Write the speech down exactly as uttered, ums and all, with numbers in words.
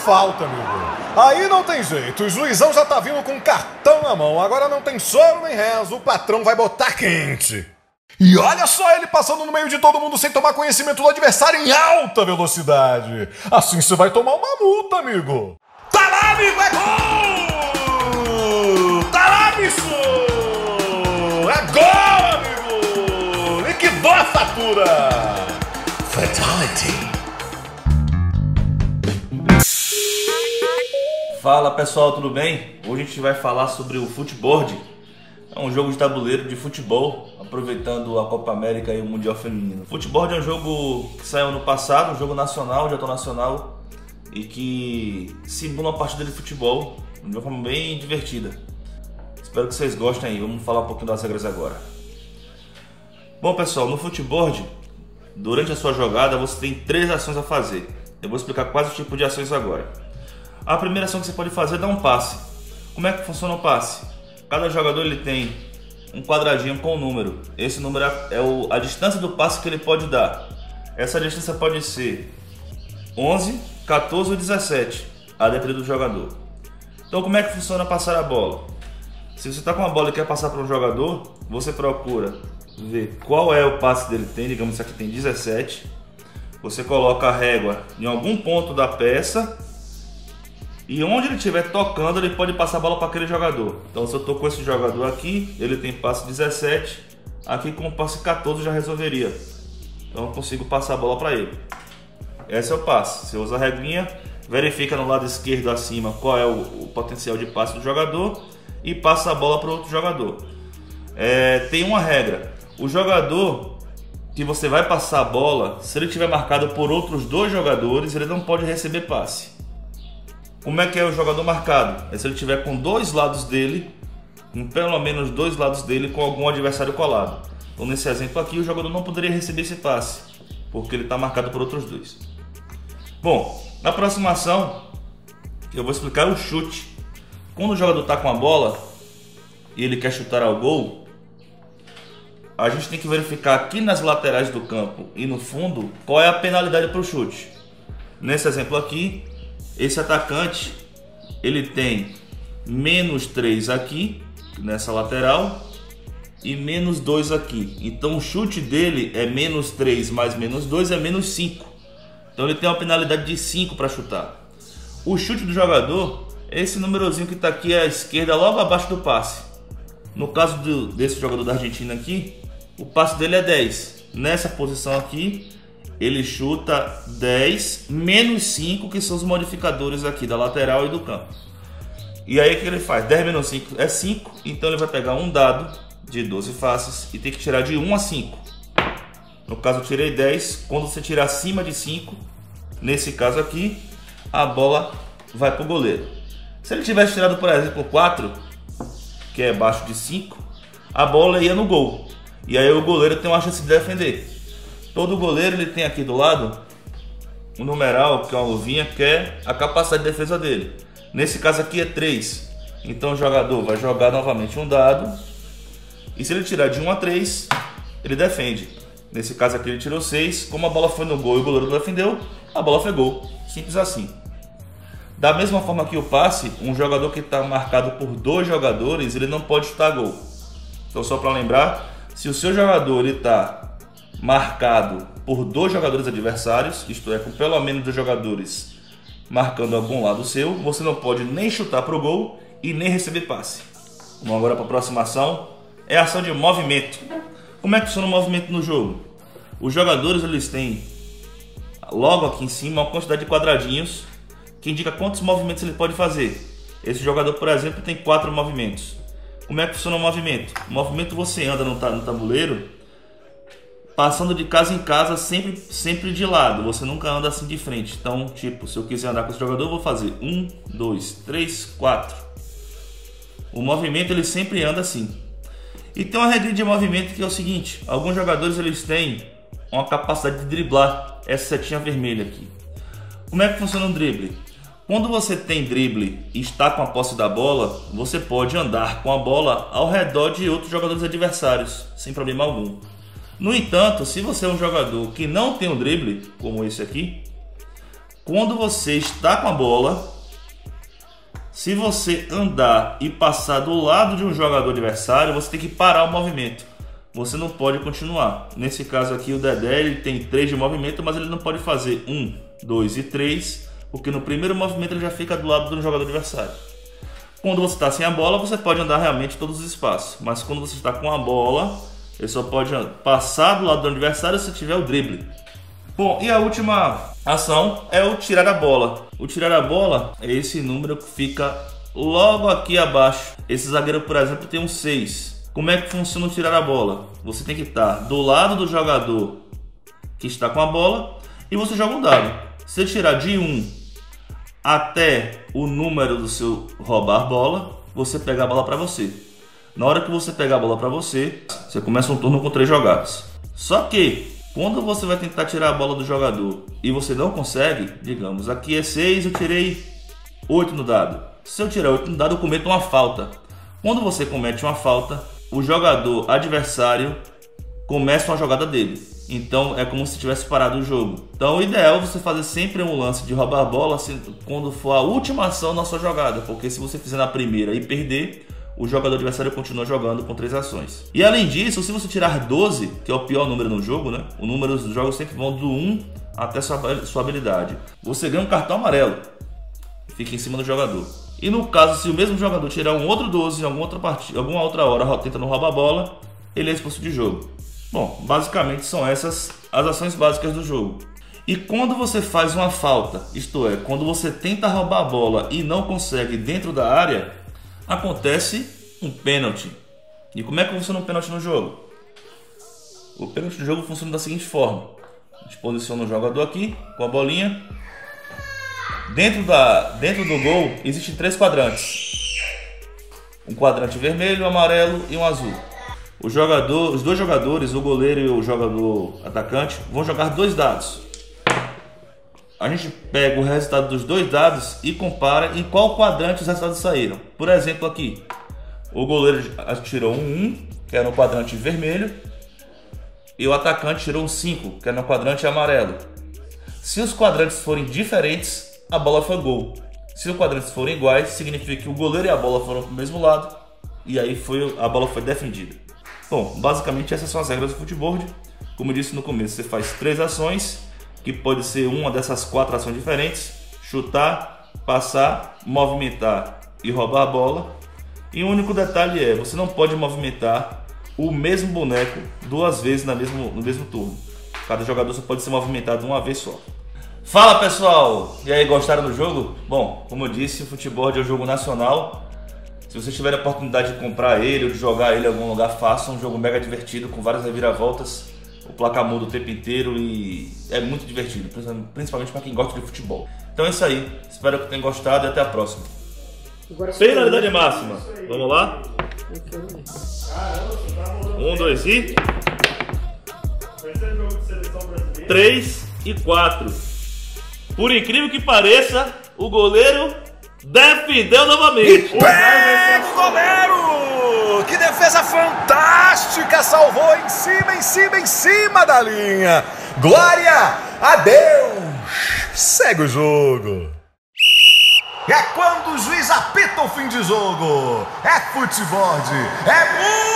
falta, amigo. Aí não tem jeito, o juizão já tá vindo com cartão na mão. Agora não tem choro nem rezo, o patrão vai botar quente. E olha só ele passando no meio de todo mundo sem tomar conhecimento do adversário em alta velocidade. Assim você vai tomar uma multa, amigo. Tá lá, amigo, é gol! Tá lá, bicho! É gol, amigo! Liquidou a fatura! Fatality. Fala pessoal, tudo bem? Hoje a gente vai falar sobre o Futeboard. É um jogo de tabuleiro de futebol, aproveitando a Copa América e o Mundial Feminino. O Futeboard é um jogo que saiu no passado, um jogo nacional, de ator nacional, e que simula uma partida de futebol de uma forma bem divertida. Espero que vocês gostem aí, vamos falar um pouquinho das regras agora. Bom pessoal, no Futeboard, durante a sua jogada você tem três ações a fazer. Eu vou explicar quais os tipos de ações agora. A primeira ação que você pode fazer é dar um passe. Como é que funciona o passe? Cada jogador ele tem um quadradinho com um número. Esse número é o, a distância do passe que ele pode dar. Essa distância pode ser onze, quatorze ou dezessete, a depender do jogador. Então como é que funciona passar a bola? Se você está com a bola e quer passar para um jogador, você procura ver qual é o passe dele tem. Digamos que aqui tem dezessete. Você coloca a régua em algum ponto da peça. E onde ele estiver tocando, ele pode passar a bola para aquele jogador. Então se eu estou com esse jogador aqui, ele tem passe dezessete. Aqui com o passe quatorze já resolveria. Então eu consigo passar a bola para ele. Esse é o passe. Você usa a regrinha, verifica no lado esquerdo acima qual é o, o potencial de passe do jogador e passa a bola para outro jogador. É, tem uma regra. O jogador que você vai passar a bola, se ele estiver marcado por outros dois jogadores, ele não pode receber passe. Como é que é o jogador marcado? É se ele tiver com dois lados dele, com pelo menos dois lados dele com algum adversário colado. Então nesse exemplo aqui o jogador não poderia receber esse passe, porque ele está marcado por outros dois. Bom, na próxima ação eu vou explicar o chute. Quando o jogador está com a bola e ele quer chutar ao gol, a gente tem que verificar aqui nas laterais do campo e no fundo qual é a penalidade para o chute. Nesse exemplo aqui, esse atacante ele tem menos três aqui nessa lateral e menos dois aqui. Então o chute dele é menos três mais menos dois é menos cinco. Então ele tem uma penalidade de cinco para chutar. O chute do jogador é esse númerozinho que está aqui à esquerda, logo abaixo do passe. No caso do, desse jogador da Argentina aqui, o passe dele é dez. Nessa posição aqui ele chuta dez menos cinco, que são os modificadores aqui da lateral e do campo. E aí o que ele faz? dez menos cinco é cinco, então ele vai pegar um dado de doze faces e tem que tirar de um a cinco. No caso eu tirei dez, quando você tirar acima de cinco, nesse caso aqui, a bola vai para o goleiro. Se ele tivesse tirado, por exemplo, quatro, que é abaixo de cinco, a bola ia no gol. E aí o goleiro tem uma chance de defender. Todo goleiro ele tem aqui do lado um numeral, que é uma luvinha, que é a capacidade de defesa dele. Nesse caso aqui é três. Então o jogador vai jogar novamente um dado. E se ele tirar de um a três, ele defende. Nesse caso aqui ele tirou seis. Como a bola foi no gol e o goleiro não defendeu, a bola foi gol. Simples assim. Da mesma forma que o passe, um jogador que está marcado por dois jogadores, ele não pode chutar gol. Então só para lembrar, se o seu jogador está marcado por dois jogadores adversários, isto é, com pelo menos dois jogadores marcando algum lado seu, você não pode nem chutar para o gol e nem receber passe. Vamos agora para a próxima ação, é a ação de movimento. Como é que funciona o movimento no jogo? Os jogadores eles têm logo aqui em cima uma quantidade de quadradinhos que indica quantos movimentos ele pode fazer. Esse jogador, por exemplo, tem quatro movimentos. Como é que funciona o movimento? O movimento você anda no tabuleiro passando de casa em casa, sempre, sempre de lado. Você nunca anda assim de frente. Então, tipo, se eu quiser andar com esse jogador, eu vou fazer um, dois, três, quatro. O movimento ele sempre anda assim. E tem uma regra de movimento que é o seguinte: alguns jogadores eles têm uma capacidade de driblar essa setinha vermelha aqui. Como é que funciona o drible? Quando você tem drible e está com a posse da bola, você pode andar com a bola ao redor de outros jogadores adversários, sem problema algum. No entanto, se você é um jogador que não tem um drible, como esse aqui, Quando você está com a bola, se você andar e passar do lado de um jogador adversário, você tem que parar o movimento. Você não pode continuar. Nesse caso aqui, o Dedé ele tem três de movimento, mas ele não pode fazer um, dois e três, porque no primeiro movimento ele já fica do lado do jogador adversário. Quando você está sem a bola, você pode andar realmente todos os espaços, mas quando você está com a bola, ele só pode passar do lado do adversário se tiver o drible. Bom, e a última ação é o tirar a bola. O tirar a bola é esse número que fica logo aqui abaixo. Esse zagueiro, por exemplo, tem um seis. Como é que funciona o tirar a bola? Você tem que estar do lado do jogador que está com a bola e você joga um dado. Se você tirar de um até o número do seu roubar bola, você pega a bola para você. Na hora que você pegar a bola para você, você começa um turno com três jogadas. Só que quando você vai tentar tirar a bola do jogador e você não consegue, digamos, aqui é seis, eu tirei oito no dado. Se eu tirar oito no dado, eu cometo uma falta. Quando você comete uma falta, o jogador adversário começa uma jogada dele. Então é como se tivesse parado o jogo. Então o ideal é você fazer sempre um lance de roubar a bola assim, quando for a última ação na sua jogada. Porque se você fizer na primeira e perder, o jogador adversário continua jogando com três ações. E além disso, se você tirar doze, que é o pior número no jogo, né? Os números dos jogos sempre vão do um até sua, sua habilidade. Você ganha um cartão amarelo. Fica em cima do jogador. E no caso, se o mesmo jogador tirar um outro doze em alguma outra, partida, alguma outra hora tentando roubar a bola, ele é expulso de jogo. Bom, basicamente são essas as ações básicas do jogo. E quando você faz uma falta, isto é, quando você tenta roubar a bola e não consegue dentro da área, acontece um pênalti. E como é que funciona um pênalti no jogo? O pênalti no jogo funciona da seguinte forma. A gente posiciona o jogador aqui com a bolinha. Dentro, da, dentro do gol existem três quadrantes. Um quadrante vermelho, amarelo e um azul. O jogador, os dois jogadores, o goleiro e o jogador atacante, vão jogar dois dados. A gente pega o resultado dos dois dados e compara em qual quadrante os resultados saíram. Por exemplo aqui, o goleiro tirou um um, que era no quadrante vermelho, e o atacante tirou um cinco, que era no quadrante amarelo. Se os quadrantes forem diferentes, a bola foi gol. Se os quadrantes forem iguais, significa que o goleiro e a bola foram para o mesmo lado, e aí foi, a bola foi defendida. Bom, basicamente essas são as regras do futebol. Como eu disse no começo, você faz três ações, que pode ser uma dessas quatro ações diferentes: chutar, passar, movimentar e roubar a bola. E o único detalhe é, você não pode movimentar o mesmo boneco duas vezes na mesmo, no mesmo turno. Cada jogador só pode ser movimentado uma vez só. Fala pessoal! E aí, gostaram do jogo? Bom, como eu disse, o futebol é um jogo nacional. Se vocês tiverem a oportunidade de comprar ele ou de jogar ele em algum lugar, façam. Um jogo mega divertido, com várias reviravoltas. O placar muda o tempo inteiro e é muito divertido, principalmente para quem gosta de futebol. Então é isso aí, espero que tenham gostado e até a próxima. Penalidade máxima, vamos lá? Um, dois e... Três e quatro. Por incrível que pareça, o goleiro defendeu novamente. Pega o goleiro! Que defesa fantástica! Salvou em cima, em cima, em cima da linha. Glória a Deus! Segue o jogo. É quando o juiz apita o fim de jogo. É futebol. É muito